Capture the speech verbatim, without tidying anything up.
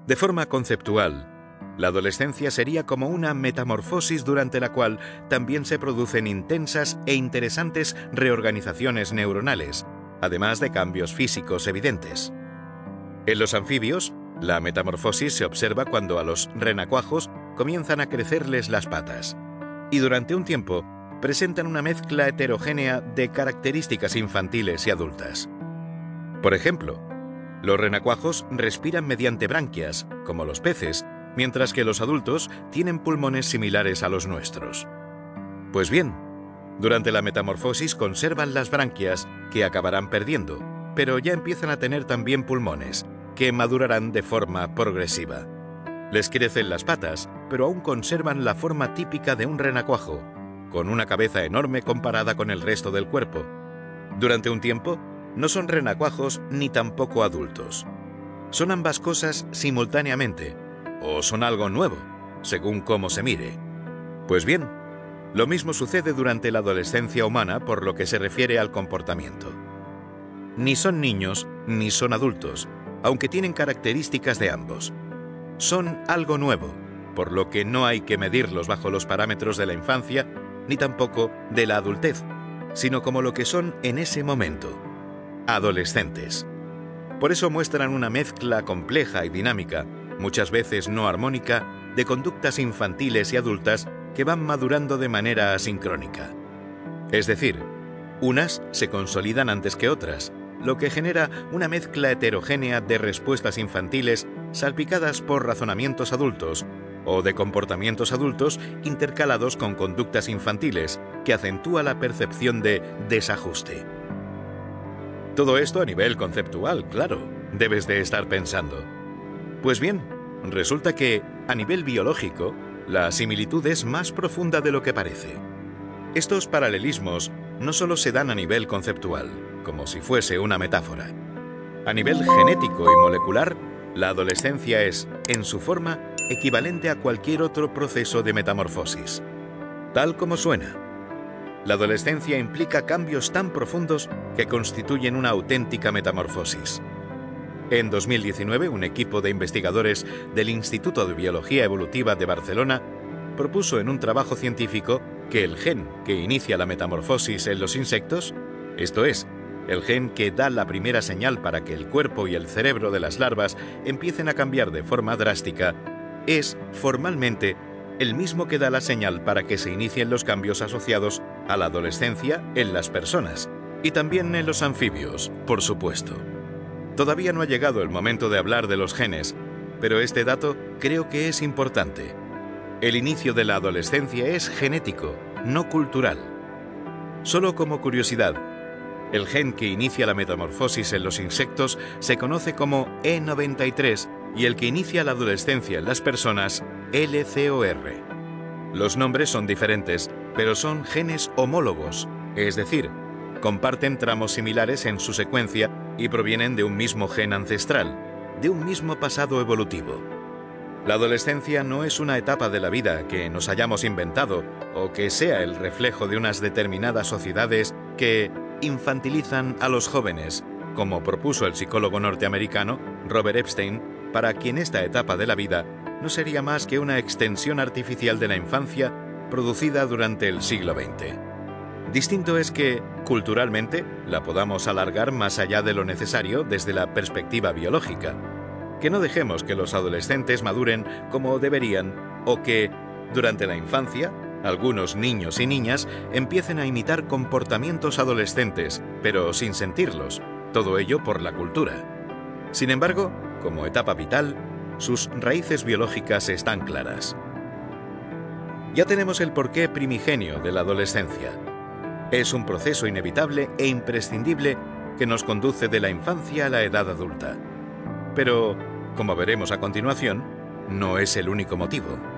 De forma conceptual, la adolescencia sería como una metamorfosis durante la cual también se producen intensas e interesantes reorganizaciones neuronales, además de cambios físicos evidentes. En los anfibios, la metamorfosis se observa cuando a los renacuajos comienzan a crecerles las patas, y durante un tiempo presentan una mezcla heterogénea de características infantiles y adultas. Por ejemplo, los renacuajos respiran mediante branquias, como los peces, mientras que los adultos tienen pulmones similares a los nuestros. Pues bien, durante la metamorfosis conservan las branquias, que acabarán perdiendo, pero ya empiezan a tener también pulmones, que madurarán de forma progresiva. Les crecen las patas, pero aún conservan la forma típica de un renacuajo, con una cabeza enorme comparada con el resto del cuerpo. Durante un tiempo, no son renacuajos ni tampoco adultos. Son ambas cosas simultáneamente, o son algo nuevo, según cómo se mire. Pues bien, lo mismo sucede durante la adolescencia humana por lo que se refiere al comportamiento. Ni son niños ni son adultos, aunque tienen características de ambos. Son algo nuevo, por lo que no hay que medirlos bajo los parámetros de la infancia, ni tampoco de la adultez, sino como lo que son en ese momento: adolescentes. Por eso muestran una mezcla compleja y dinámica, muchas veces no armónica, de conductas infantiles y adultas que van madurando de manera asincrónica. Es decir, unas se consolidan antes que otras, lo que genera una mezcla heterogénea de respuestas infantiles salpicadas por razonamientos adultos, o de comportamientos adultos intercalados con conductas infantiles, que acentúa la percepción de desajuste. Todo esto a nivel conceptual, claro, debes de estar pensando. Pues bien, resulta que, a nivel biológico, la similitud es más profunda de lo que parece. Estos paralelismos no solo se dan a nivel conceptual, como si fuese una metáfora. A nivel genético y molecular, la adolescencia es, en su forma, equivalente a cualquier otro proceso de metamorfosis. Tal como suena. La adolescencia implica cambios tan profundos que constituyen una auténtica metamorfosis. En dos mil diecinueve, un equipo de investigadores del Instituto de Biología Evolutiva de Barcelona propuso en un trabajo científico que el gen que inicia la metamorfosis en los insectos, esto es, el gen que da la primera señal para que el cuerpo y el cerebro de las larvas empiecen a cambiar de forma drástica, es, formalmente, el mismo que da la señal para que se inicien los cambios asociados a la adolescencia en las personas, y también en los anfibios, por supuesto. Todavía no ha llegado el momento de hablar de los genes, pero este dato creo que es importante. El inicio de la adolescencia es genético, no cultural. Solo como curiosidad, el gen que inicia la metamorfosis en los insectos se conoce como E noventa y tres y el que inicia la adolescencia en las personas, L C O R. Los nombres son diferentes, pero son genes homólogos, es decir, comparten tramos similares en su secuencia y provienen de un mismo gen ancestral, de un mismo pasado evolutivo. La adolescencia no es una etapa de la vida que nos hayamos inventado o que sea el reflejo de unas determinadas sociedades que infantilizan a los jóvenes, como propuso el psicólogo norteamericano Robert Epstein, para quien esta etapa de la vida no sería más que una extensión artificial de la infancia producida durante el siglo veinte. Distinto es que, culturalmente, la podamos alargar más allá de lo necesario desde la perspectiva biológica. Que no dejemos que los adolescentes maduren como deberían o que, durante la infancia, algunos niños y niñas empiecen a imitar comportamientos adolescentes, pero sin sentirlos, todo ello por la cultura. Sin embargo, como etapa vital, sus raíces biológicas están claras. Ya tenemos el porqué primigenio de la adolescencia. Es un proceso inevitable e imprescindible que nos conduce de la infancia a la edad adulta. Pero, como veremos a continuación, no es el único motivo.